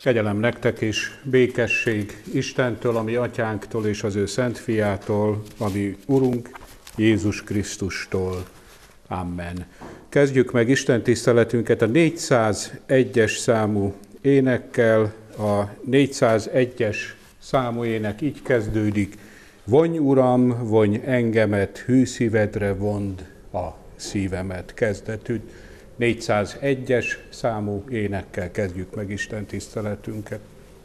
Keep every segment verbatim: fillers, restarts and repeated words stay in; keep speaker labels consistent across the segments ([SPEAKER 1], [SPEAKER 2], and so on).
[SPEAKER 1] Kegyelem nektek és békesség Istentől, ami atyánktól és az ő szent fiától, ami Urunk Jézus Krisztustól. Amen. Kezdjük meg Isten tiszteletünket a négyszázegyes számú énekkel. A négyszázegyes számú ének így kezdődik. Vonj, Uram, vonj engemet, hű szívedre vond a szívemet. Kezdetű négyszázegyes számú énekkel kezdjük meg Isten tiszteletünket.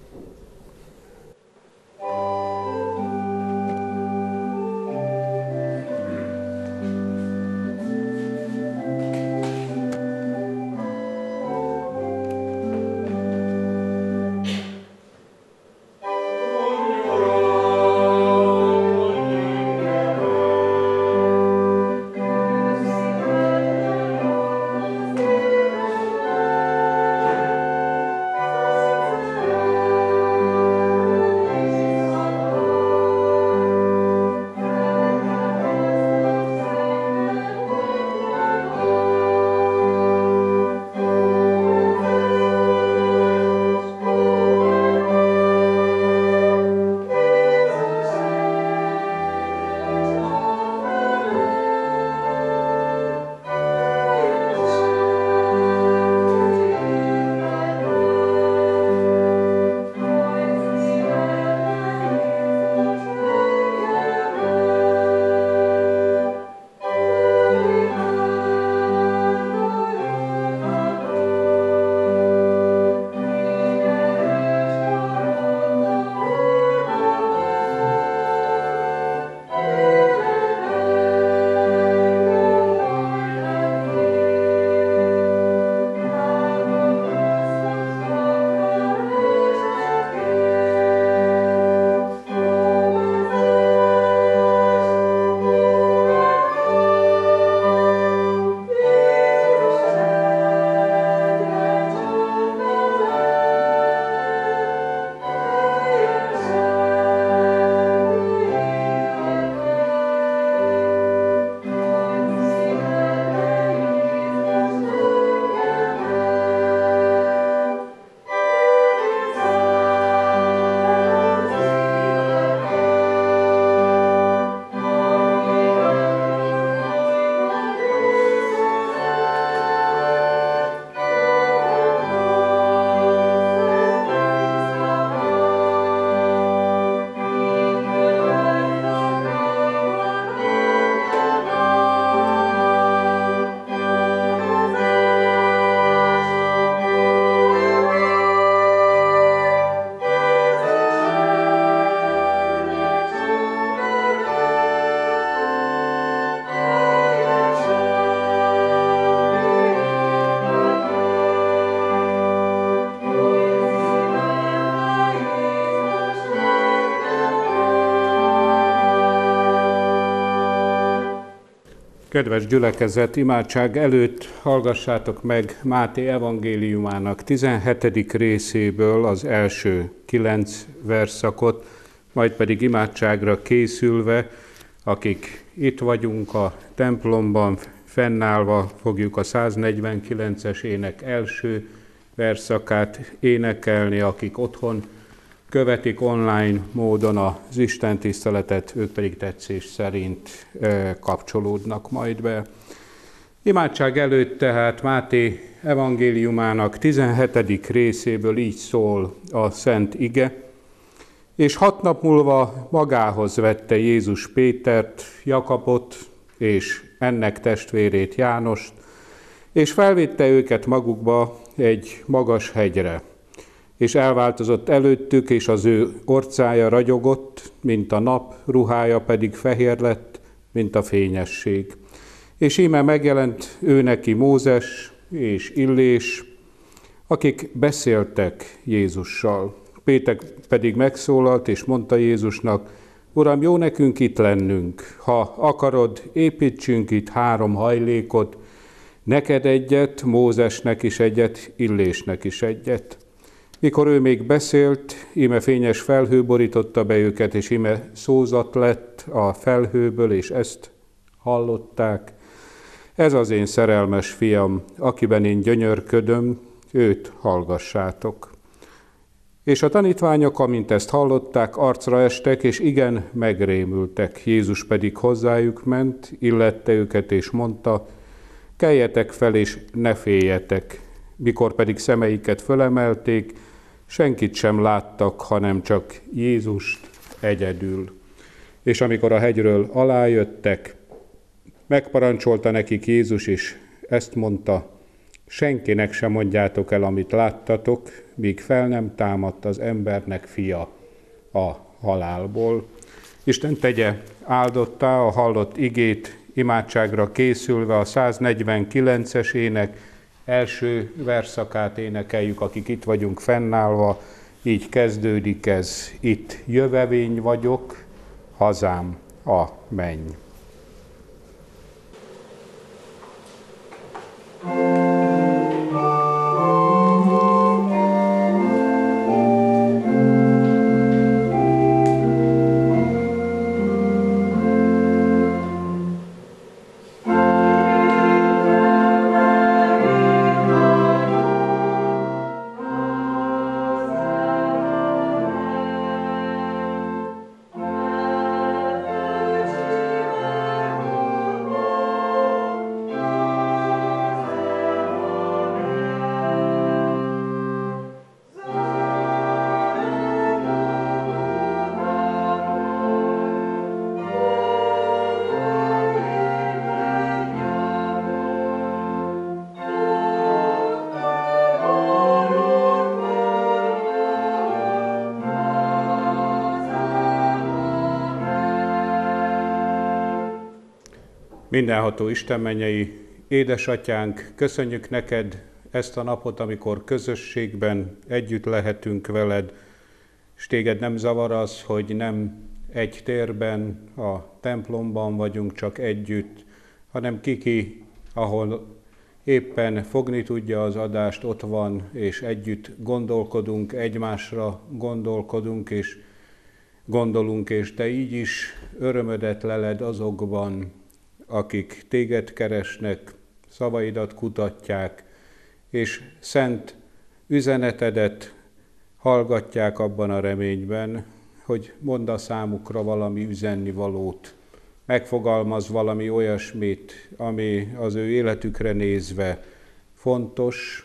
[SPEAKER 1] Kedves gyülekezet, imádság előtt hallgassátok meg Máté evangéliumának tizenhetedik részéből az első kilenc versszakot, majd pedig imádságra készülve, akik itt vagyunk a templomban fennállva, fogjuk a száznegyvenkilences ének első versszakát énekelni, akik otthon követik online módon az Isten tiszteletet, ők pedig tetszés szerint kapcsolódnak majd be. Imádság előtt tehát Máté evangéliumának tizenhetedik részéből így szól a szent ige. És hat nap múlva magához vette Jézus Pétert, Jakabot és ennek testvérét Jánost, és felvitte őket magukba egy magas hegyre. És elváltozott előttük, és az ő orcája ragyogott, mint a nap, ruhája pedig fehér lett, mint a fényesség. És íme megjelent ő neki Mózes és Illés, akik beszéltek Jézussal. Péter pedig megszólalt, és mondta Jézusnak, Uram, jó nekünk itt lennünk, ha akarod, építsünk itt három hajlékot, neked egyet, Mózesnek is egyet, Illésnek is egyet. Mikor ő még beszélt, íme fényes felhő borította be őket, és íme szózat lett a felhőből, és ezt hallották. Ez az én szerelmes fiam, akiben én gyönyörködöm, őt hallgassátok. És a tanítványok, amint ezt hallották, arcra estek, és igen, megrémültek. Jézus pedig hozzájuk ment, illette őket, és mondta, keljetek fel, és ne féljetek. Mikor pedig szemeiket fölemelték, senkit sem láttak, hanem csak Jézust egyedül. És amikor a hegyről alájöttek, megparancsolta nekik Jézus, és ezt mondta, senkinek sem mondjátok el, amit láttatok, míg fel nem támadt az embernek fia a halálból. Isten tegye áldottá a hallott igét, imádságra készülve a száznegyvenkilences ének első versszakát énekeljük, akik itt vagyunk fennállva. Így kezdődik ez, itt jövevény vagyok, hazám a menny. Mindenható Isten mennyei édesatyánk, köszönjük neked ezt a napot, amikor közösségben együtt lehetünk veled, és téged nem zavar az, hogy nem egy térben, a templomban vagyunk csak együtt, hanem kiki, ahol éppen fogni tudja az adást, ott van, és együtt gondolkodunk, egymásra gondolkodunk, és gondolunk, és te így is örömödet leled azokban, akik téged keresnek, szavaidat kutatják, és szent üzenetedet hallgatják abban a reményben, hogy mondd a számukra valami üzennivalót, megfogalmaz valami olyasmit, ami az ő életükre nézve fontos,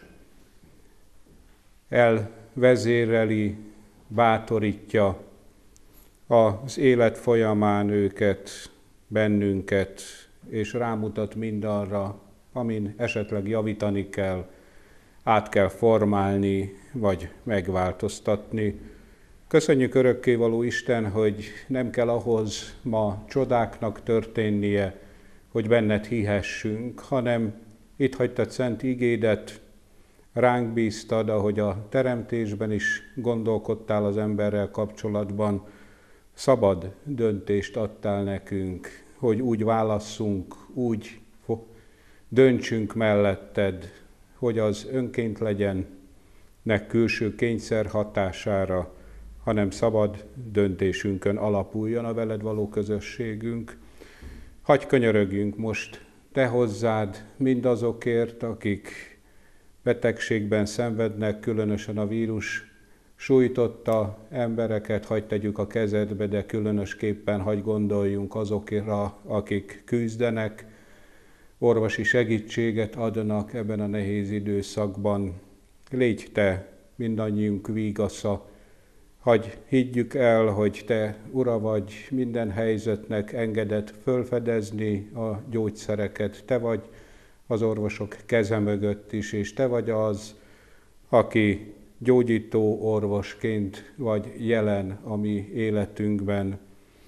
[SPEAKER 1] elvezéreli, bátorítja az élet folyamán őket, bennünket, és rámutat mindarra, amin esetleg javítani kell, át kell formálni, vagy megváltoztatni. Köszönjük örökkévaló Isten, hogy nem kell ahhoz ma csodáknak történnie, hogy benned hihessünk, hanem itt hagytad szent igédet, ránk bíztad, ahogy a teremtésben is gondolkodtál az emberrel kapcsolatban, szabad döntést adtál nekünk, hogy úgy válasszunk, úgy döntsünk melletted, hogy az önként legyen, ne külső kényszer hatására, hanem szabad döntésünkön alapuljon a veled való közösségünk. Hagy könyörögjünk most te hozzád mindazokért, akik betegségben szenvednek, különösen a vírus sújtotta embereket, hagy tegyük a kezedbe, de különösképpen hagy gondoljunk azokra, akik küzdenek, orvosi segítséget adnak ebben a nehéz időszakban. Légy te mindannyiunk vígasza, hagy higgyük el, hogy te ura vagy minden helyzetnek, engedett fölfedezni a gyógyszereket, te vagy az orvosok keze mögött is, és te vagy az, aki gyógyító orvosként vagy jelen a mi életünkben.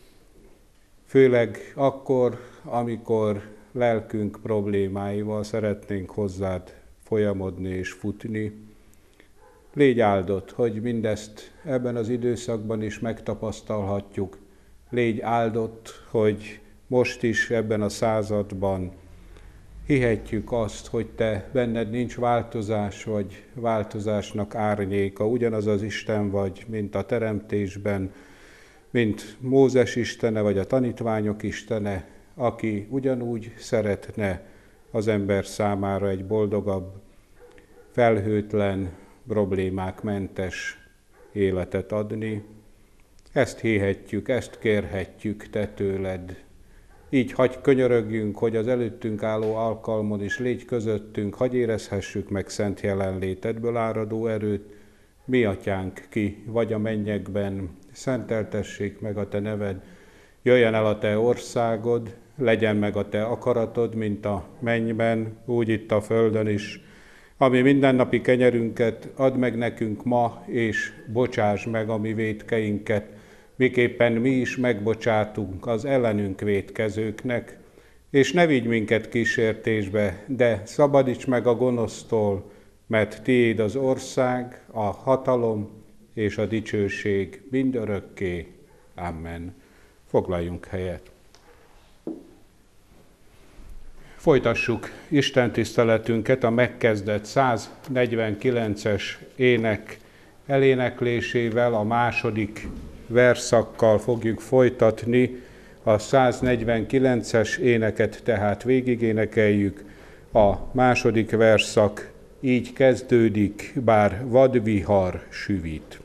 [SPEAKER 1] Főleg akkor, amikor lelkünk problémáival szeretnénk hozzád folyamodni és futni. Légy áldott, hogy mindezt ebben az időszakban is megtapasztalhatjuk. Légy áldott, hogy most is ebben a században hihetjük azt, hogy te benned nincs változás, vagy változásnak árnyéka. Ugyanaz az Isten vagy, mint a teremtésben, mint Mózes istene, vagy a tanítványok istene, aki ugyanúgy szeretne az ember számára egy boldogabb, felhőtlen, problémákmentes életet adni. Ezt hihetjük, ezt kérhetjük te tőled. Így hagy könyörögjünk, hogy az előttünk álló alkalmon is légy közöttünk, hagy érezhessük meg szent jelenlétedből áradó erőt. Mi atyánk, ki vagy a mennyekben, szenteltessék meg a te neved, jöjjen el a te országod, legyen meg a te akaratod, mint a mennyben, úgy itt a földön is. Ami mindennapi kenyerünket add meg nekünk ma, és bocsáss meg a mi vétkeinket, miképpen mi is megbocsátunk az ellenünk vétkezőknek, és ne vigy minket kísértésbe, de szabadíts meg a gonosztól, mert tiéd az ország, a hatalom és a dicsőség mindörökké. Amen. Foglaljunk helyet. Folytassuk Isten tiszteletünket a megkezdett száznegyvenkilences ének eléneklésével, a második verszakkal fogjuk folytatni. A száznegyvenkilences éneket tehát végigénekeljük. A második verszak így kezdődik, bár vadvihar süvít.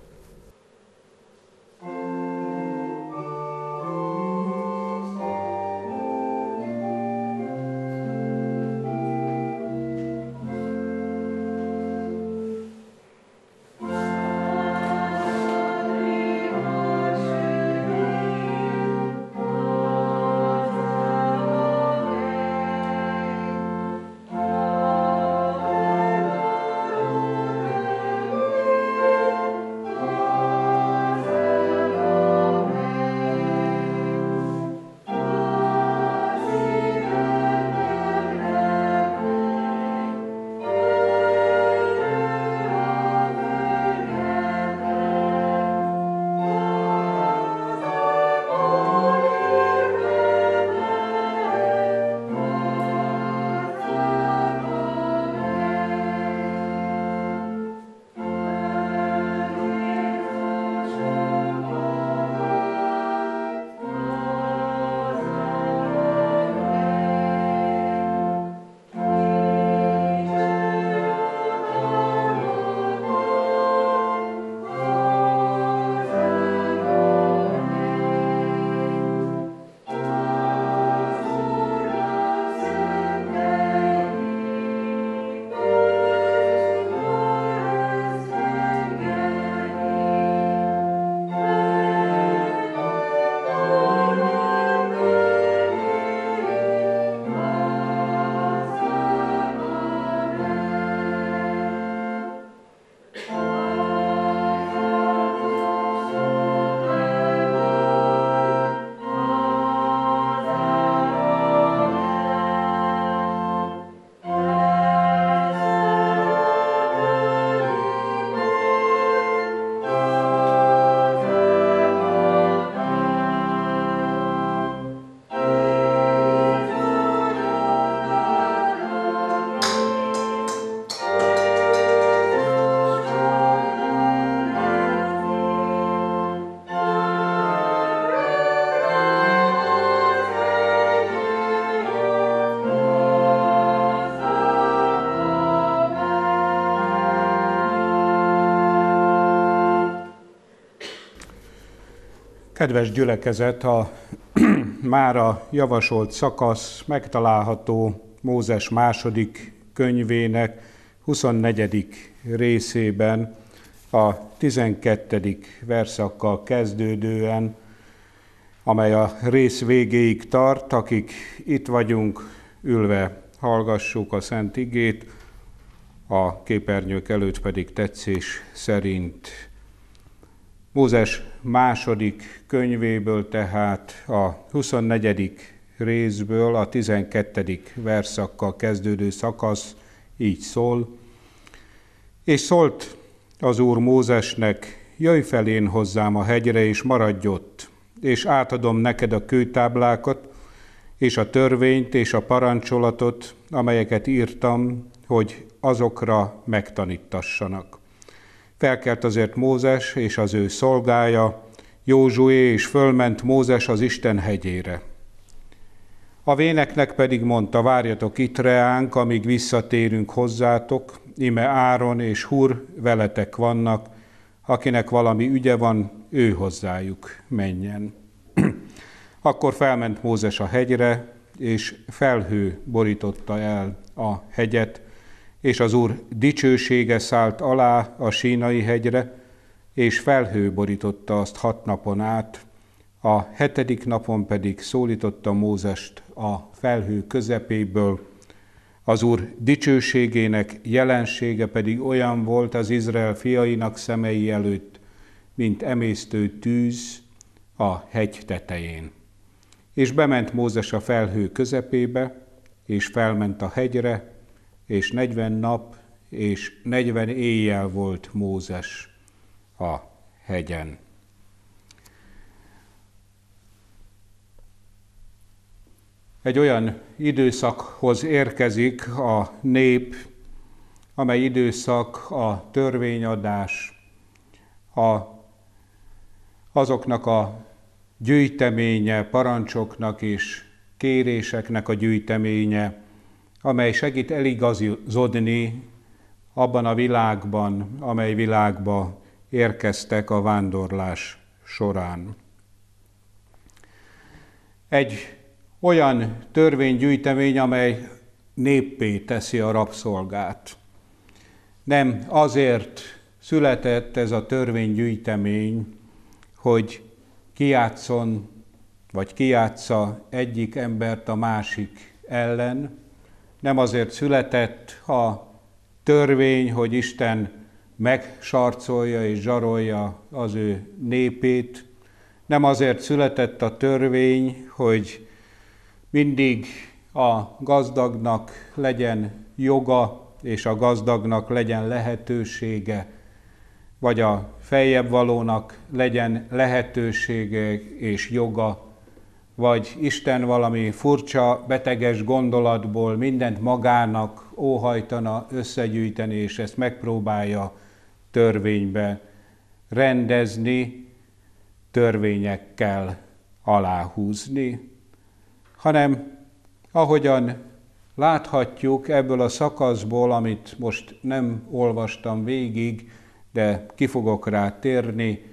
[SPEAKER 1] Kedves gyülekezet, a mára javasolt szakasz megtalálható Mózes második könyvének huszonnegyedik részében, a tizenkettedik verszakkal kezdődően, amely a rész végéig tart. Akik itt vagyunk, ülve hallgassuk a Szent Igét, a képernyők előtt pedig tetszés szerint. Mózes második könyvéből, tehát a huszonnegyedik részből a tizenkettedik verszakkal kezdődő szakasz így szól. És szólt az Úr Mózesnek, jöjj fel én hozzám a hegyre, és maradj ott, és átadom neked a kőtáblákat, és a törvényt, és a parancsolatot, amelyeket írtam, hogy azokra megtanítassanak. Felkelt azért Mózes és az ő szolgája, Józsué, és fölment Mózes az Isten hegyére. A véneknek pedig mondta, várjatok itt reánk, amíg visszatérünk hozzátok, ime Áron és Hur veletek vannak, akinek valami ügye van, ő hozzájuk menjen. Akkor felment Mózes a hegyre, és felhő borította el a hegyet, és az Úr dicsősége szállt alá a Sínai hegyre, és felhő borította azt hat napon át, a hetedik napon pedig szólította Mózest a felhő közepéből. Az Úr dicsőségének jelensége pedig olyan volt az Izrael fiainak szemei előtt, mint emésztő tűz a hegy tetején. És bement Mózes a felhő közepébe, és felment a hegyre, és negyven nap és negyven éjjel volt Mózes a hegyen. Egy olyan időszakhoz érkezik a nép, amely időszak a törvényadás, a, azoknak a gyűjteménye, parancsoknak és kéréseknek a gyűjteménye, amely segít eligazodni abban a világban, amely világba érkeztek a vándorlás során. Egy olyan törvénygyűjtemény, amely néppé teszi a rabszolgát. Nem azért született ez a törvénygyűjtemény, hogy kijátszon, vagy kijátsza egyik embert a másik ellen. Nem azért született a törvény, hogy Isten megsarcolja és zsarolja az ő népét. Nem azért született a törvény, hogy mindig a gazdagnak legyen joga, és a gazdagnak legyen lehetősége, vagy a feljebb valónak legyen lehetősége és joga, vagy Isten valami furcsa, beteges gondolatból mindent magának óhajtana összegyűjteni, és ezt megpróbálja törvénybe rendezni, törvényekkel aláhúzni, hanem ahogyan láthatjuk ebből a szakaszból, amit most nem olvastam végig, de ki fogok rá térni,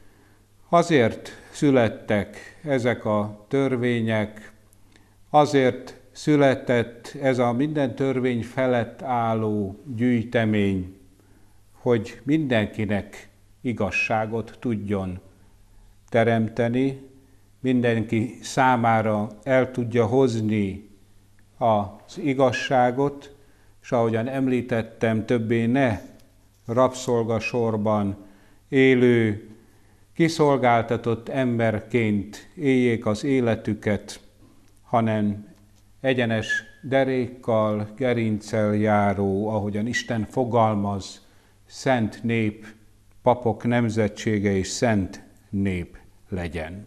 [SPEAKER 1] azért születtek ezek a törvények, azért született ez a minden törvény felett álló gyűjtemény, hogy mindenkinek igazságot tudjon teremteni, mindenki számára el tudja hozni az igazságot, és ahogyan említettem, többé ne rabszolgasorban élő, kiszolgáltatott emberként éljék az életüket, hanem egyenes derékkal, gerinccel járó, ahogyan Isten fogalmaz, szent nép, papok nemzetsége és szent nép legyen.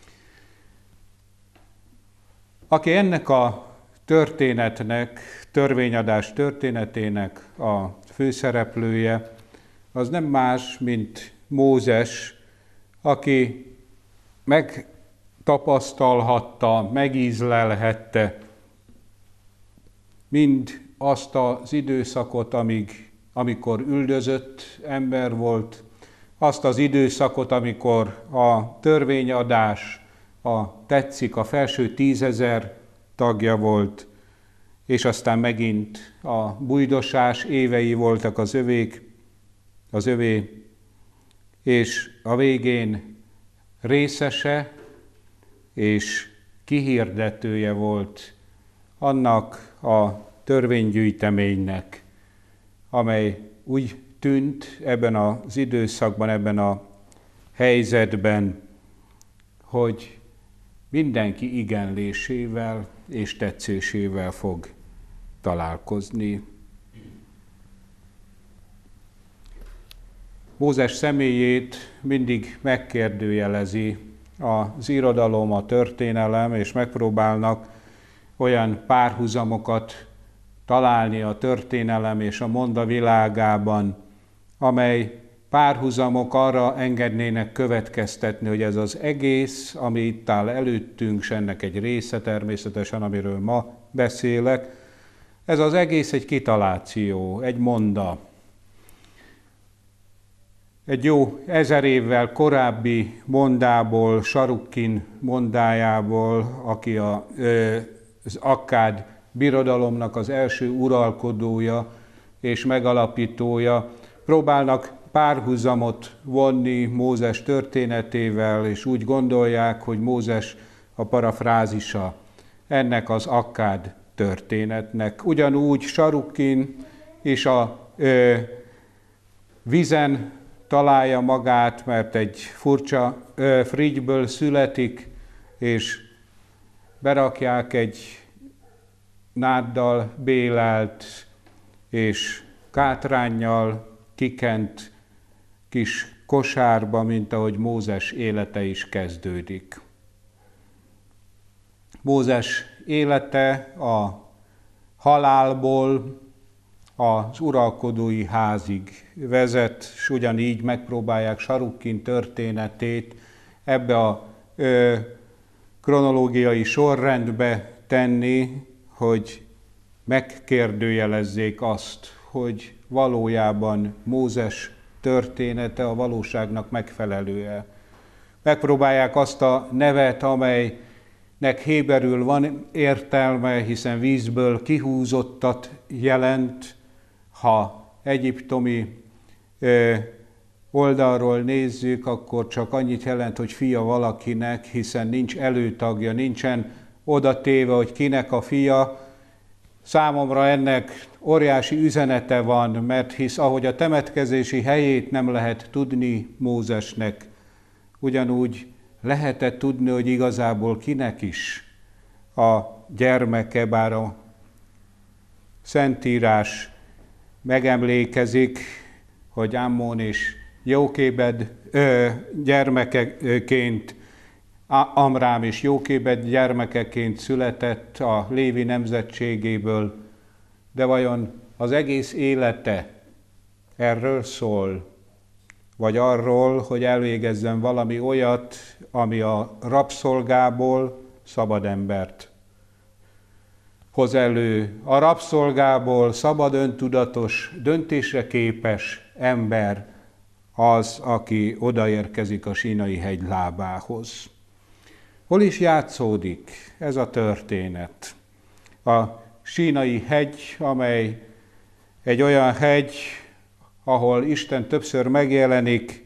[SPEAKER 1] Aki ennek a történetnek, törvényadás történetének a főszereplője, az nem más, mint Mózes, aki megtapasztalhatta, megízlelhette mind azt az időszakot, amíg, amikor üldözött ember volt, azt az időszakot, amikor a törvényadás, a tetszik, a felső tízezer tagja volt, és aztán megint a bujdosás évei voltak az övék, az övé, és a végén részese és kihirdetője volt annak a törvénygyűjteménynek, amely úgy tűnt ebben az időszakban, ebben a helyzetben, hogy mindenki igenlésével és tetszésével fog találkozni. Mózes személyét mindig megkérdőjelezi az irodalom, a történelem, és megpróbálnak olyan párhuzamokat találni a történelem és a monda világában, amely párhuzamok arra engednének következtetni, hogy ez az egész, ami itt áll előttünk, s ennek egy része természetesen, amiről ma beszélek, ez az egész egy kitaláció, egy monda. egy jó ezer évvel korábbi mondából, Sarukkin mondájából, aki a, az akkád birodalomnak az első uralkodója és megalapítója, próbálnak párhuzamot vonni Mózes történetével, és úgy gondolják, hogy Mózes a parafrázisa ennek az akkád történetnek. Ugyanúgy Sarukkin és a ö, vízen találja magát, mert egy furcsa ö, frigyből születik, és berakják egy náddal bélelt és kátránnyal kikent kis kosárba, mint ahogy Mózes élete is kezdődik. Mózes élete a halálból az uralkodói házig vezet, és ugyanígy megpróbálják Sarukkin történetét ebbe a ö, kronológiai sorrendbe tenni, hogy megkérdőjelezzék azt, hogy valójában Mózes története a valóságnak megfelelő-e. Megpróbálják azt a nevet, amelynek héberül van értelme, hiszen vízből kihúzottat jelent, ha egyiptomi ö, oldalról nézzük, akkor csak annyit jelent, hogy fia valakinek, hiszen nincs előtagja, nincsen oda téve, hogy kinek a fia. Számomra ennek óriási üzenete van, mert hisz ahogy a temetkezési helyét nem lehet tudni Mózesnek, ugyanúgy lehetett tudni, hogy igazából kinek is a gyermeke, bár a Szentírás megemlékezik, hogy Ammon és Jókébed ö, gyermekeként, Amrám és Jókébed gyermekeként született a Lévi nemzetségéből, de vajon az egész élete erről szól, vagy arról, hogy elvégezzen valami olyat, ami a rabszolgából szabad embert hoz elő. A rabszolgából szabad, öntudatos, döntésre képes ember az, aki odaérkezik a Sínai hegy lábához. Hol is játszódik ez a történet? A Sínai hegy, amely egy olyan hegy, ahol Isten többször megjelenik,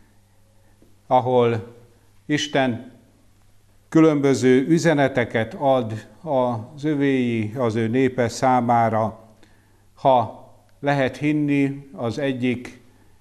[SPEAKER 1] ahol Isten különböző üzeneteket ad az övéi, az ő népe számára. Ha lehet hinni az egyik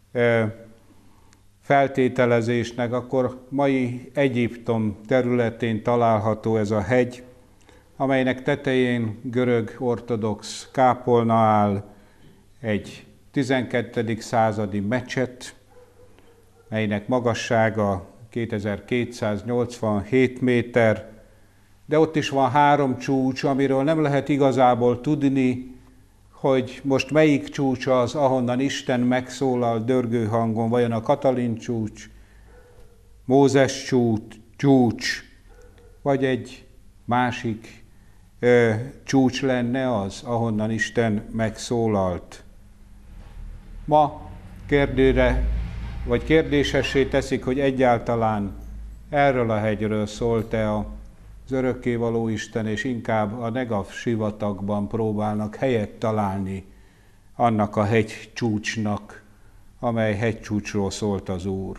[SPEAKER 1] feltételezésnek, akkor mai Egyiptom területén található ez a hegy, amelynek tetején görög ortodox kápolna áll, egy tizenkettedik századi mecset, melynek magassága kétezer-kétszáznyolcvanhét méter, de ott is van három csúcs, amiről nem lehet igazából tudni, hogy most melyik csúcs az, ahonnan Isten megszólal dörgő hangon, vajon a Katalin csúcs, Mózes csúcs, csúcs vagy egy másik ö, csúcs lenne az, ahonnan Isten megszólalt. Ma kérdőre, vagy kérdésessé teszik, hogy egyáltalán erről a hegyről szólt-e az örökkévaló Isten, és inkább a Negav sivatagban próbálnak helyet találni annak a hegycsúcsnak, amely hegycsúcsról szólt az Úr.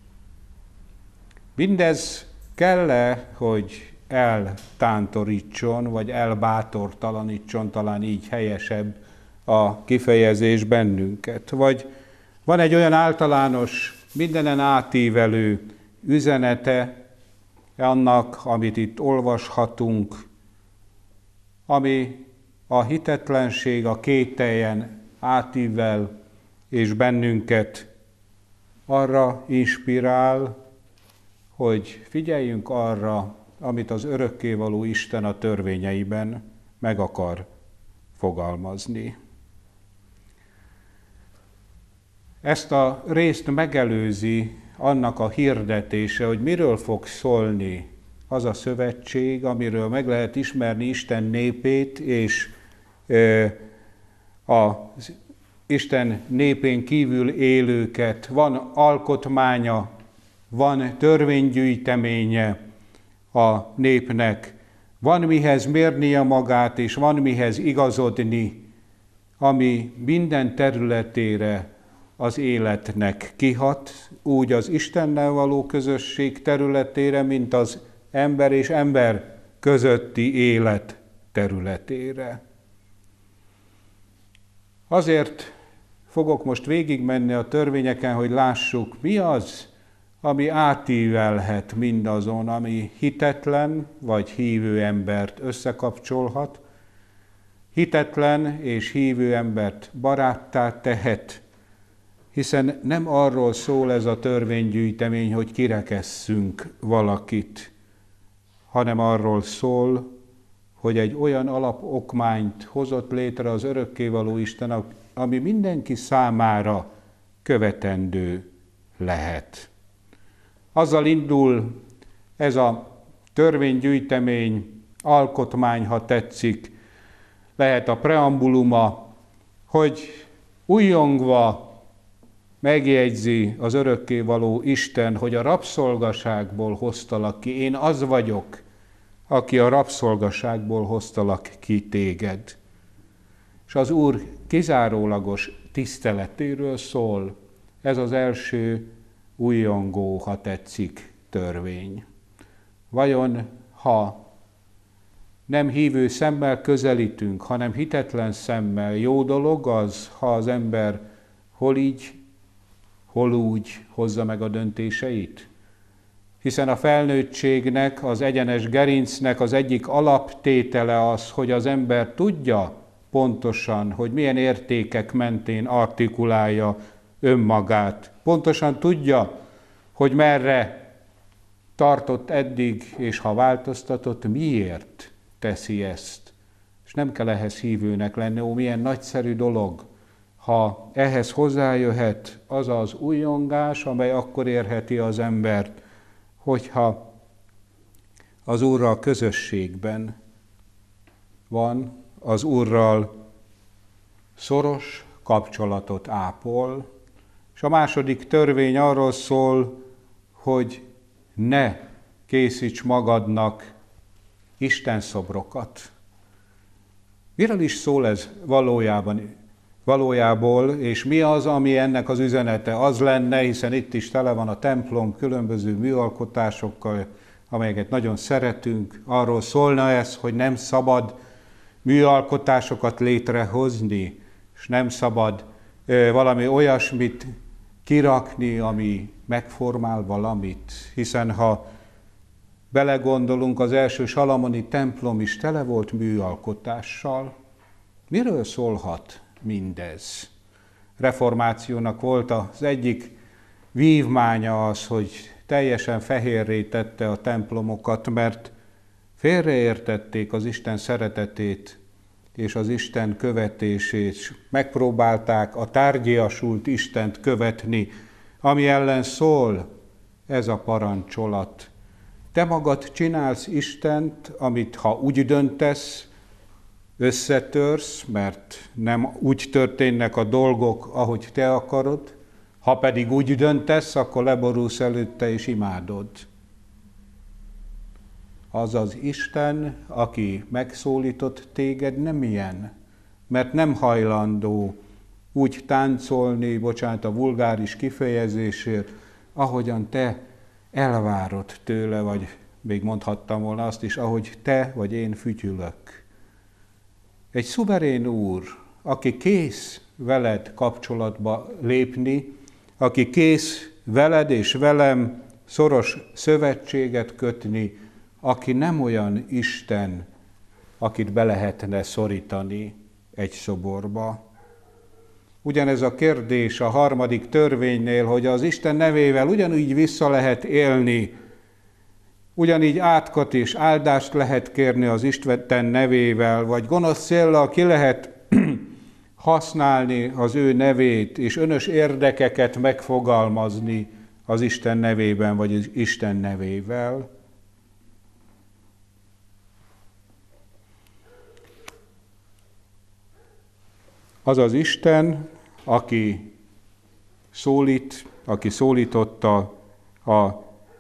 [SPEAKER 1] Mindez kell-e, hogy eltántorítson, vagy elbátortalanítson, talán így helyesebb a kifejezés bennünket? Vagy van egy olyan általános, mindenen átívelő üzenete annak, amit itt olvashatunk, ami a hitetlenség, a kételjen átível, és bennünket arra inspirál, hogy figyeljünk arra, amit az örökkévaló Isten a törvényeiben meg akar fogalmazni. Ezt a részt megelőzi annak a hirdetése, hogy miről fog szólni az a szövetség, amiről meg lehet ismerni Isten népét, és az Isten népén kívül élőket, van alkotmánya, van törvénygyűjteménye a népnek, van mihez mérnie magát, és van mihez igazodni, ami minden területére az életnek kihat, úgy az Istennel való közösség területére, mint az ember és ember közötti élet területére. Azért fogok most végigmenni a törvényeken, hogy lássuk, mi az, ami átívelhet mindazon, ami hitetlen vagy hívő embert összekapcsolhat, hitetlen és hívő embert baráttá tehet, hiszen nem arról szól ez a törvénygyűjtemény, hogy kirekesszünk valakit, hanem arról szól, hogy egy olyan alapokmányt hozott létre az örökkévaló Isten, ami mindenki számára követendő lehet. Azzal indul ez a törvénygyűjtemény, alkotmány, ha tetszik, lehet a preambuluma, hogy újjongva megjegyzi az örökkévaló Isten, hogy a rabszolgaságból hoztalak ki. Én az vagyok, aki a rabszolgaságból hoztalak ki téged. És az Úr kizárólagos tiszteletéről szól. Ez az első újjongó, ha tetszik, törvény. Vajon, ha nem hívő szemmel közelítünk, hanem hitetlen szemmel, jó dolog az, ha az ember hol így, hol úgy hozza meg a döntéseit? Hiszen a felnőttségnek, az egyenes gerincnek az egyik alaptétele az, hogy az ember tudja pontosan, hogy milyen értékek mentén artikulálja önmagát. Pontosan tudja, hogy merre tartott eddig, és ha változtatott, miért teszi ezt. És nem kell ehhez hívőnek lenni, ó, milyen nagyszerű dolog, ha ehhez hozzájöhet az az újongás, amely akkor érheti az embert, hogyha az Úrral közösségben van, az Úrral szoros kapcsolatot ápol, és a második törvény arról szól, hogy ne készíts magadnak istenszobrokat. Miről is szól ez valójában, valójából, és mi az, ami ennek az üzenete? Az lenne, hiszen itt is tele van a templom különböző műalkotásokkal, amelyeket nagyon szeretünk. Arról szólna ez, hogy nem szabad műalkotásokat létrehozni, és nem szabad ö, valami olyasmit kirakni, ami megformál valamit. Hiszen ha belegondolunk, az első salamoni templom is tele volt műalkotással. Miről szólhat mindez? Reformációnak volt az egyik vívmánya az, hogy teljesen fehérré tette a templomokat, mert félreértették az Isten szeretetét és az Isten követését, és megpróbálták a tárgyiasult Istent követni, ami ellen szól ez a parancsolat. Te magad csinálsz Istent, amit ha úgy döntesz, összetörsz, mert nem úgy történnek a dolgok, ahogy te akarod, ha pedig úgy döntesz, akkor leborulsz előtte és imádod. Az az Isten, aki megszólított téged, nem ilyen, mert nem hajlandó úgy táncolni, bocsánat a vulgáris kifejezésért, ahogyan te elvárod tőle, vagy még mondhattam volna azt is, ahogy te vagy én fütyülök. Egy szuverén Úr, aki kész veled kapcsolatba lépni, aki kész veled és velem szoros szövetséget kötni, aki nem olyan Isten, akit be lehetne szorítani egy szoborba. Ugyanez a kérdés a harmadik törvénynél, hogy az Isten nevével ugyanúgy vissza lehet élni, ugyanígy átkat és áldást lehet kérni az Isten nevével, vagy gonosz céllal ki lehet használni az ő nevét, és önös érdekeket megfogalmazni az Isten nevében, vagy az Isten nevével. Az az Isten, aki szólít, aki szólította a, az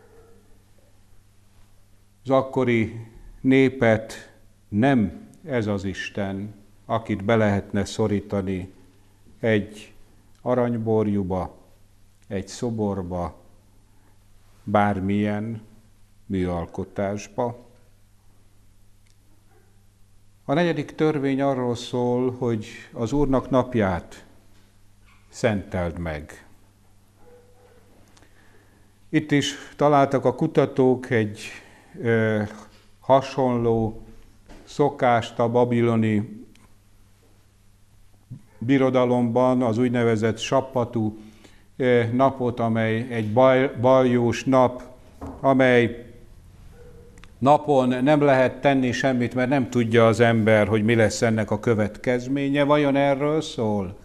[SPEAKER 1] akkori népet, nem ez az Isten, akit be lehetne szorítani egy aranyborjúba, egy szoborba, bármilyen műalkotásba. A negyedik törvény arról szól, hogy az Úrnak napját szenteld meg. Itt is találtak a kutatók egy ö, hasonló szokást a babiloni birodalomban, az úgynevezett sappatú napot, amely egy bal, baljós nap, amely napon nem lehet tenni semmit, mert nem tudja az ember, hogy mi lesz ennek a következménye. Vajon erről szól?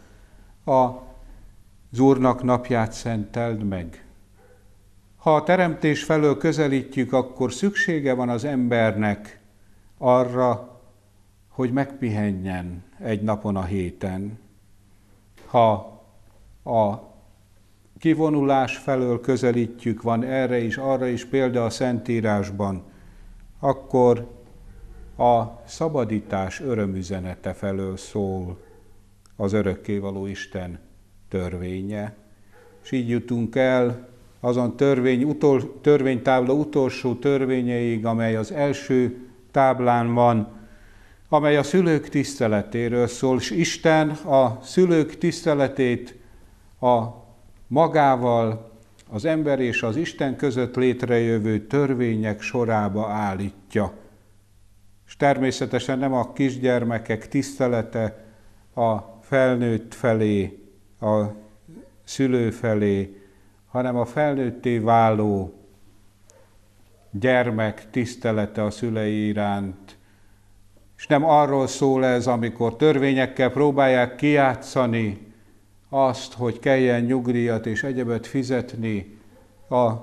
[SPEAKER 1] Az Úrnak napját szenteld meg. Ha a teremtés felől közelítjük, akkor szüksége van az embernek arra, hogy megpihenjen egy napon a héten. Ha a kivonulás felől közelítjük, van erre is, arra is példa a Szentírásban, akkor a szabadítás örömüzenete felől szól az örökkévaló Isten törvénye. És így jutunk el azon törvény, utol, törvénytábla utolsó törvényeig, amely az első táblán van, amely a szülők tiszteletéről szól, és Isten a szülők tiszteletét a magával, az ember és az Isten között létrejövő törvények sorába állítja. És természetesen nem a kisgyermekek tisztelete a felnőtt felé, a szülő felé, hanem a felnőtté váló gyermek tisztelete a szülei iránt. És nem arról szól ez, amikor törvényekkel próbálják kijátszani azt, hogy kelljen nyugdíjat és egyebet fizetni az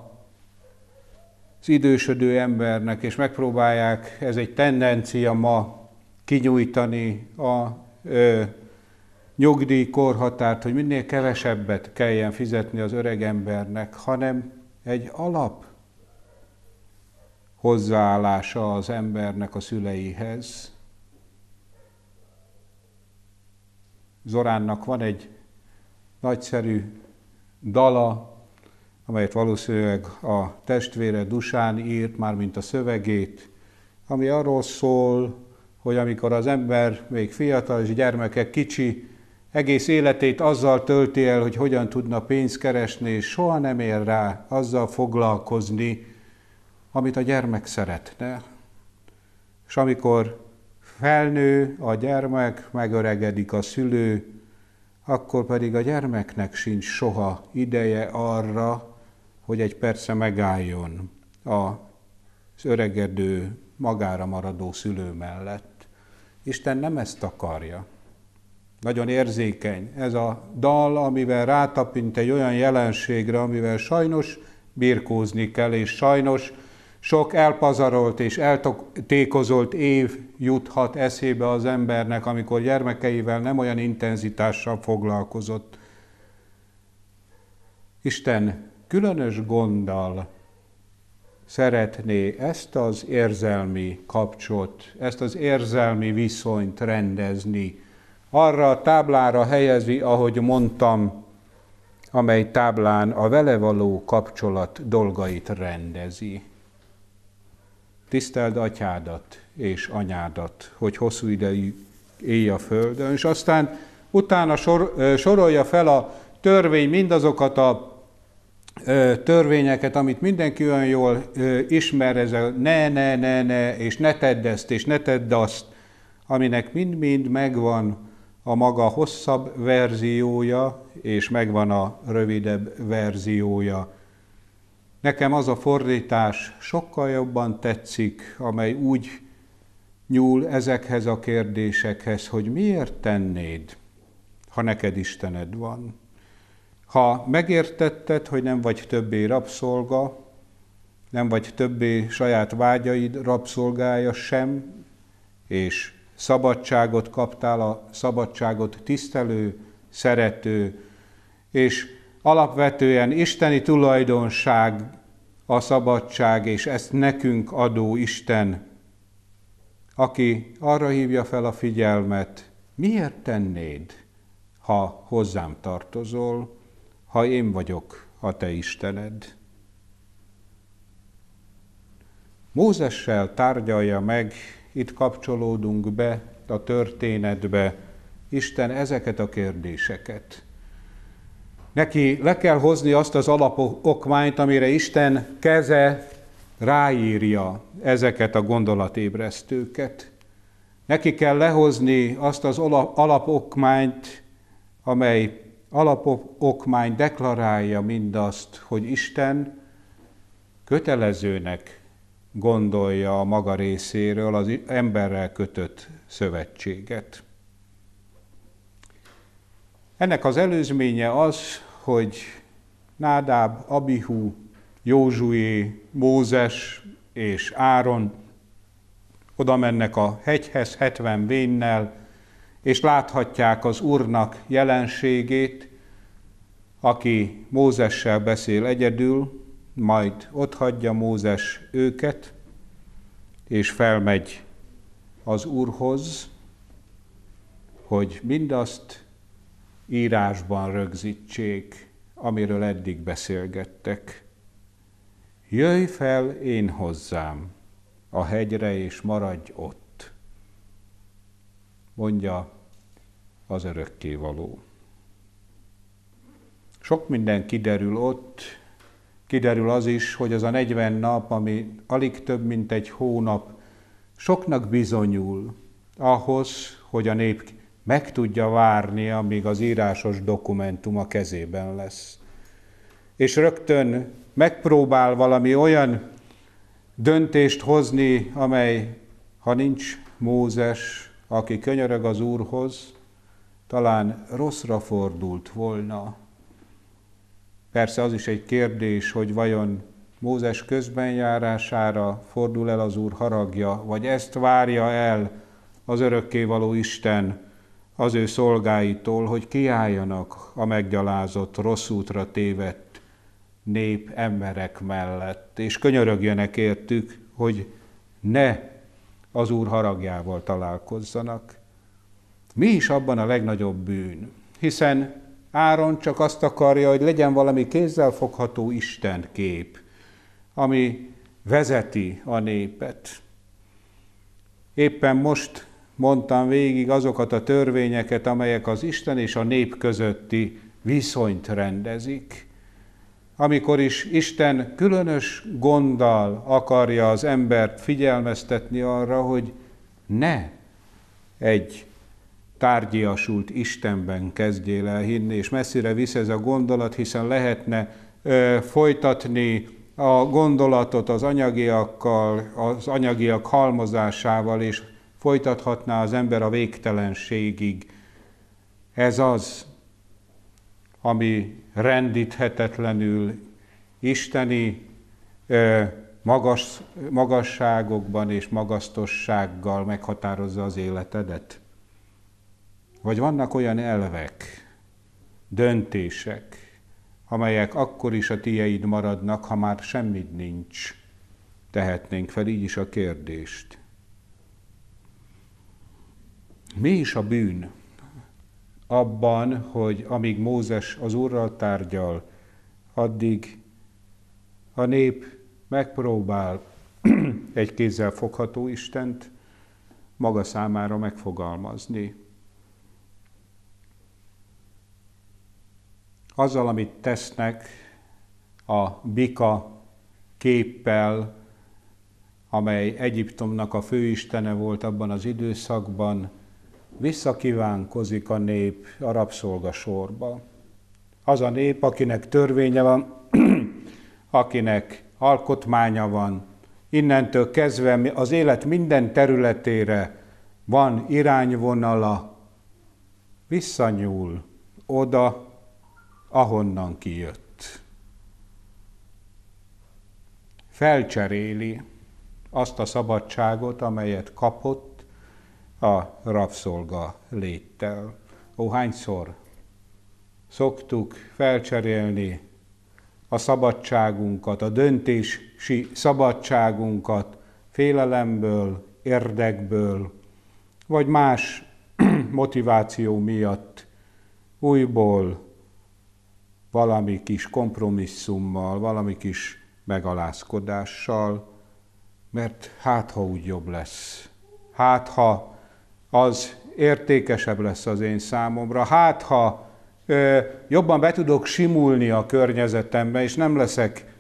[SPEAKER 1] idősödő embernek, és megpróbálják, ez egy tendencia ma, kinyújtani a ö, nyugdíjkorhatárt, hogy minél kevesebbet kelljen fizetni az öreg embernek, hanem egy alap hozzáállása az embernek a szüleihez. Zoránnak van egy nagyszerű dala, amelyet valószínűleg a testvére Dusán írt, mármint a szövegét, ami arról szól, hogy amikor az ember még fiatal és gyermeke kicsi, egész életét azzal tölti el, hogy hogyan tudna pénzt keresni, és soha nem ér rá azzal foglalkozni, amit a gyermek szeretne. És amikor felnő a gyermek, megöregedik a szülő, akkor pedig a gyermeknek sincs soha ideje arra, hogy egy perce megálljon az öregedő, magára maradó szülő mellett. Isten nem ezt akarja. Nagyon érzékeny ez a dal, amivel rátapint egy olyan jelenségre, amivel sajnos birkózni kell, és sajnos sok elpazarolt és eltékozolt év juthat eszébe az embernek, amikor gyermekeivel nem olyan intenzitással foglalkozott. Isten különös gonddal szeretné ezt az érzelmi kapcsot, ezt az érzelmi viszonyt rendezni. Arra a táblára helyezi, ahogy mondtam, amely táblán a vele való kapcsolat dolgait rendezi. Tiszteld atyádat és anyádat, hogy hosszú ideig élj a földön, és aztán utána sor, sorolja fel a törvény mindazokat a törvényeket, amit mindenki olyan jól ismer, ez a ne, ne, ne, ne, és ne tedd ezt, és ne tedd azt, aminek mind-mind megvan a maga hosszabb verziója, és megvan a rövidebb verziója. Nekem az a fordítás sokkal jobban tetszik, amely úgy nyúl ezekhez a kérdésekhez, hogy miért tennéd, ha neked Istened van. Ha megértetted, hogy nem vagy többé rabszolga, nem vagy többé saját vágyaid rabszolgája sem, és szabadságot kaptál, a szabadságot tisztelő szerető, és alapvetően isteni tulajdonság a szabadság, és ezt nekünk adó Isten, aki arra hívja fel a figyelmet, miért tennéd, ha hozzám tartozol, ha én vagyok a te Istened. Mózessel tárgyalja meg, itt kapcsolódunk be a történetbe, Isten ezeket a kérdéseket. Neki le kell hozni azt az alapokmányt, amire Isten keze ráírja ezeket a gondolatébresztőket. Neki kell lehozni azt az alapokmányt, amely alapokmány deklarálja mindazt, hogy Isten kötelezőnek gondolja a maga részéről az emberrel kötött szövetséget. Ennek az előzménye az, hogy Nádáb, Abihu, Józsué, Mózes és Áron oda mennek a hegyhez hetven vénnel, és láthatják az Úrnak jelenségét, aki Mózessel beszél egyedül, majd otthagyja Mózes őket, és felmegy az Úrhoz, hogy mindazt írásban rögzítsék, amiről eddig beszélgettek. Jöjj fel én hozzám a hegyre, és maradj ott, mondja az örökkévaló. Sok minden kiderül ott, kiderül az is, hogy az a negyven nap, ami alig több, mint egy hónap, soknak bizonyul ahhoz, hogy a nép meg tudja várni, amíg az írásos dokumentum a kezében lesz. És rögtön megpróbál valami olyan döntést hozni, amely, ha nincs Mózes, aki könyörög az Úrhoz, talán rosszra fordult volna. Persze az is egy kérdés, hogy vajon Mózes közbenjárására fordul el az Úr haragja, vagy ezt várja el az örökkévaló Isten az ő szolgáitól, hogy kiálljanak a meggyalázott, rossz útra tévedt nép, emberek mellett, és könyörögjenek értük, hogy ne az Úr haragjával találkozzanak. Mi is abban a legnagyobb bűn? Hiszen Áron csak azt akarja, hogy legyen valami kézzelfogható istenkép, ami vezeti a népet. Éppen most mondtam végig azokat a törvényeket, amelyek az Isten és a nép közötti viszonyt rendezik. Amikor is Isten különös gonddal akarja az embert figyelmeztetni arra, hogy ne egy tárgyiasult Istenben kezdjél el hinni, és messzire visz ez a gondolat, hiszen lehetne ö, folytatni a gondolatot az anyagiakkal, az anyagiak halmozásával, és folytathatná az ember a végtelenségig. Ez az, ami rendíthetetlenül isteni ö, magas, magasságokban és magasztossággal meghatározza az életedet. Vagy vannak olyan elvek, döntések, amelyek akkor is a tieid maradnak, ha már semmit nincs. Tehetnénk fel így is a kérdést. Mi is a bűn? Abban, hogy amíg Mózes az Úrral tárgyal, addig a nép megpróbál egy kézzel fogható Istent maga számára megfogalmazni. Azzal, amit tesznek a bika képpel, amely Egyiptomnak a főistene volt abban az időszakban, visszakívánkozik a nép a rabszolgasorba. Az a nép, akinek törvénye van, akinek alkotmánya van, innentől kezdve az élet minden területére van irányvonala, visszanyúl oda, ahonnan kijött. Felcseréli azt a szabadságot, amelyet kapott a rabszolga léttel. Ó, hányszor szoktuk felcserélni a szabadságunkat, a döntési szabadságunkat félelemből, érdekből, vagy más motiváció miatt újból valami kis kompromisszummal, valami kis megalázkodással, mert hát, ha úgy jobb lesz. Hát, ha az értékesebb lesz az én számomra. Hát, ha ö, jobban be tudok simulni a környezetembe, és nem leszek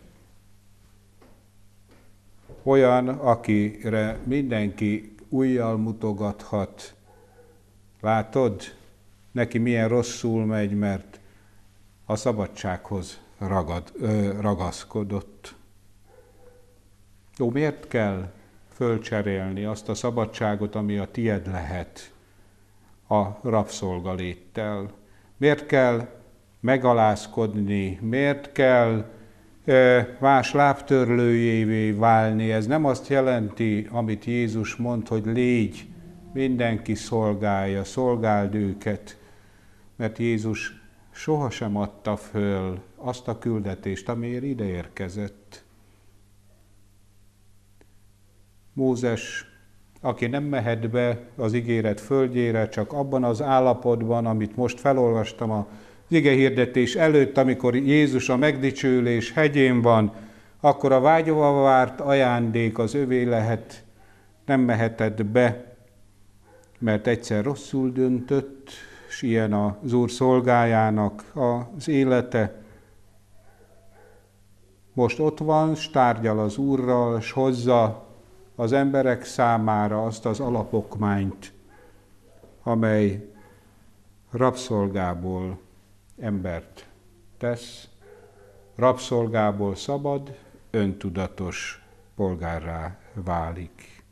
[SPEAKER 1] olyan, akire mindenki ujjal mutogathat. Látod, neki milyen rosszul megy, mert a szabadsághoz ragad, ö, ragaszkodott. Ó, miért kell fölcserélni azt a szabadságot, ami a tied lehet a rabszolgaléttel? Miért kell megalázkodni? Miért kell ö, más lábtörlőjévé válni? Ez nem azt jelenti, amit Jézus mond, hogy légy mindenki szolgálja, szolgáld őket, mert Jézus sohasem adta föl azt a küldetést, amiért ide érkezett. Mózes, aki nem mehet be az ígéret földjére, csak abban az állapotban, amit most felolvastam az igehirdetés előtt, amikor Jézus a megdicsőlés hegyén van, akkor a vágyva várt ajándék az övé lehet, nem mehetett be, mert egyszer rosszul döntött, és ilyen az Úr szolgájának az élete. Most ott van, s tárgyal az Úrral, és hozza az emberek számára azt az alapokmányt, amely rabszolgából embert tesz, rabszolgából szabad, öntudatos polgárrá válik.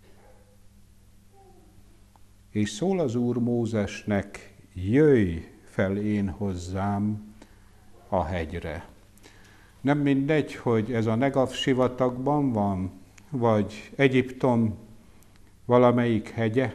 [SPEAKER 1] És szól az Úr Mózesnek, jöjj fel én hozzám a hegyre. Nem mindegy, hogy ez a Negev sivatagban van, vagy Egyiptom valamelyik hegye.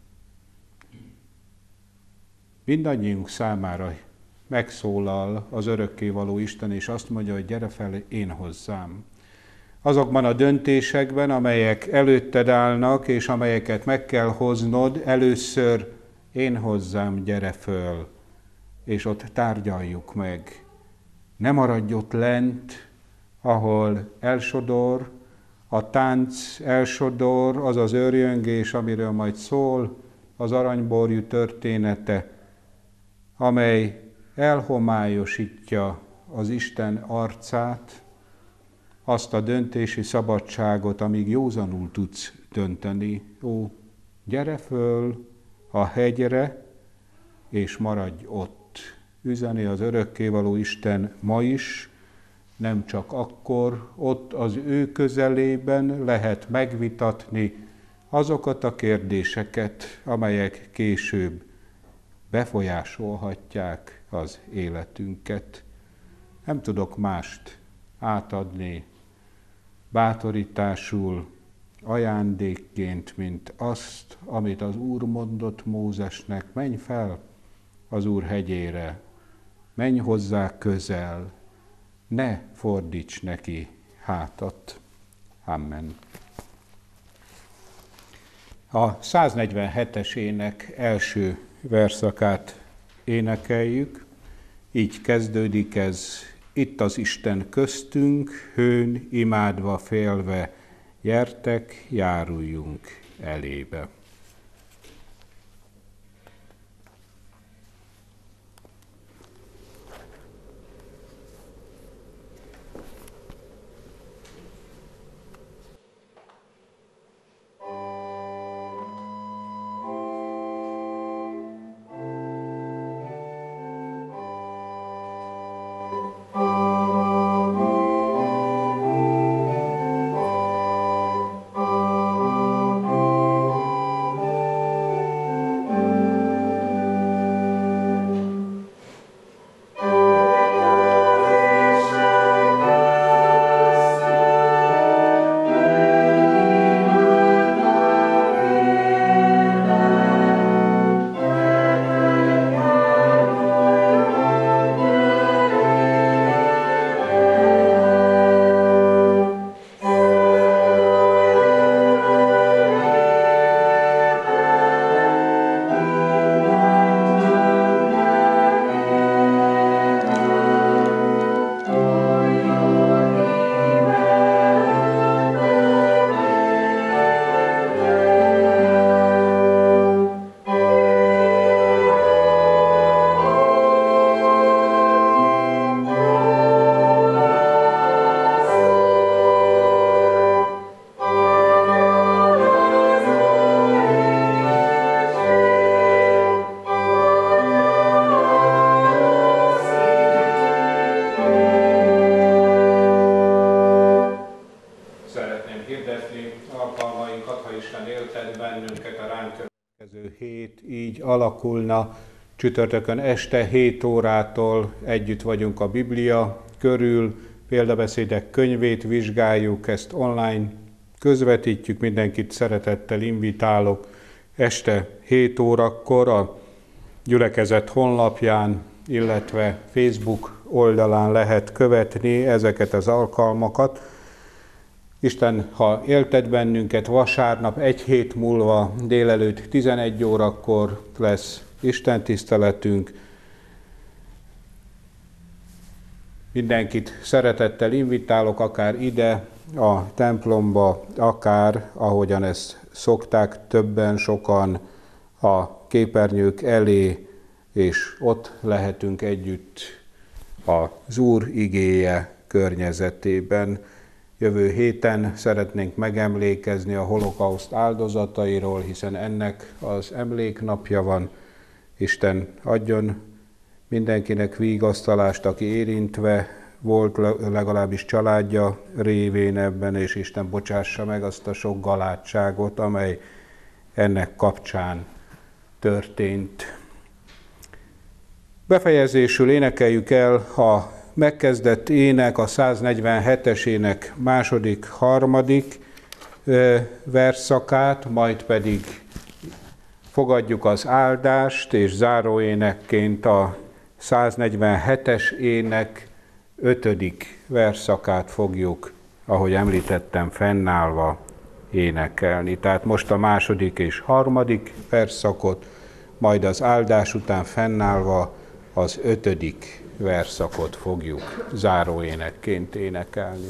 [SPEAKER 1] Mindannyiunk számára megszólal az örökkévaló Isten, és azt mondja, hogy gyere fel én hozzám. Azokban a döntésekben, amelyek előtted állnak, és amelyeket meg kell hoznod, először én hozzám gyere föl, és ott tárgyaljuk meg. Ne maradj ott lent, ahol elsodor, a tánc elsodor, az az őrjöngés, amiről majd szól, az aranyborjú története, amely elhomályosítja az Isten arcát, azt a döntési szabadságot, amíg józanul tudsz dönteni. Ó, gyere föl a hegyre, és maradj ott. Üzeni az örökkévaló Isten ma is, nem csak akkor, ott az ő közelében lehet megvitatni azokat a kérdéseket, amelyek később befolyásolhatják az életünket. Nem tudok mást átadni bátorításul, ajándékként, mint azt, amit az Úr mondott Mózesnek, menj fel az Úr hegyére, menj hozzá közel, ne fordíts neki hátat. Amen. A száznegyvenhetes ének első verszakát énekeljük, így kezdődik ez: itt az Isten köztünk, hőn imádva félve, gyertek, járuljunk elébe. Isten éltet bennünket, a ránk következő hét így alakulna. Csütörtökön este hét órától együtt vagyunk a Biblia körül, példabeszédek könyvét vizsgáljuk, ezt online közvetítjük, mindenkit szeretettel invitálok. Este hét órakor a gyülekezet honlapján, illetve Facebook oldalán lehet követni ezeket az alkalmakat. Isten, ha éltet bennünket, vasárnap egy hét múlva délelőtt tizenegy órakor lesz Isten tiszteletünk. Mindenkit szeretettel invitálok, akár ide a templomba, akár, ahogyan ezt szokták többen, sokan a képernyők elé, és ott lehetünk együtt az Úr igéje környezetében. Jövő héten szeretnénk megemlékezni a holokauszt áldozatairól, hiszen ennek az emléknapja van. Isten adjon mindenkinek vigasztalást, aki érintve volt, legalábbis családja révén ebben, és Isten bocsássa meg azt a sok galádságot, amely ennek kapcsán történt. Befejezésül énekeljük el a megkezdett ének, a száznegyvenhetes ének második, harmadik versszakát, majd pedig fogadjuk az áldást, és záróénekként a száznegyvenhetes ének ötödik versszakát fogjuk, ahogy említettem, fennállva énekelni. Tehát most a második és harmadik versszakot, majd az áldás után fennállva az ötödik versszakot fogjuk záróénekként énekelni.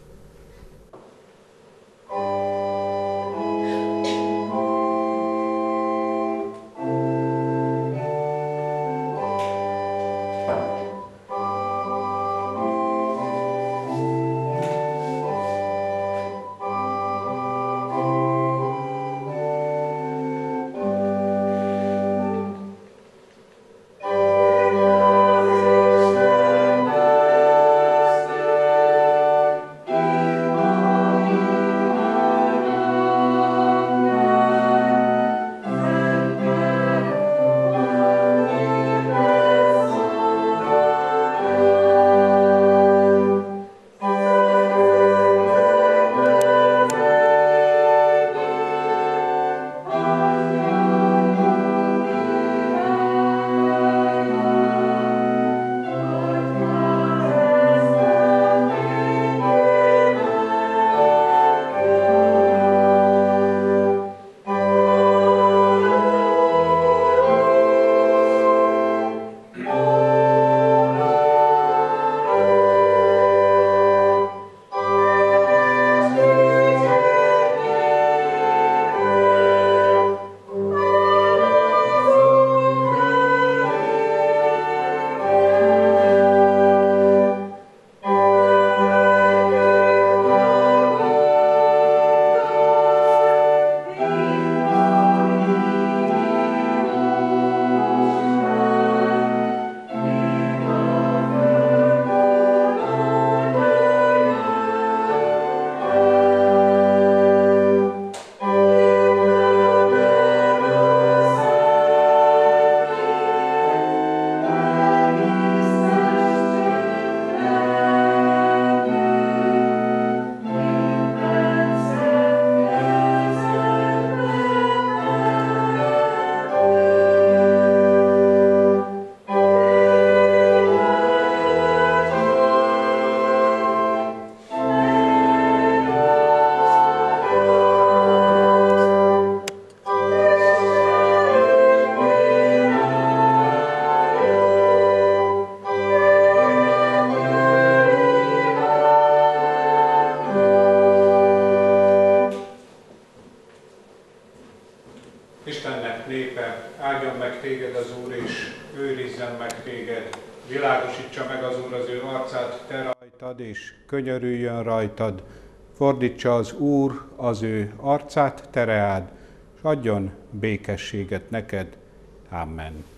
[SPEAKER 2] Istennek népe, áldjon meg téged az Úr, és őrizzen meg téged. Világosítsa meg az Úr az ő arcát te rajtad, és könyörüljön rajtad. Fordítsa az Úr az ő arcát te reád, és adjon békességet neked. Amen.